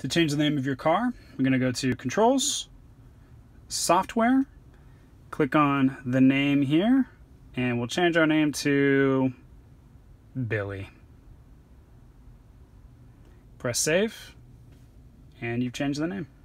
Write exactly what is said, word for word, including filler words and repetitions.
To change the name of your car, we're going to go to Controls, Software, click on the name here, and we'll change our name to Billy. Press Save, and you've changed the name.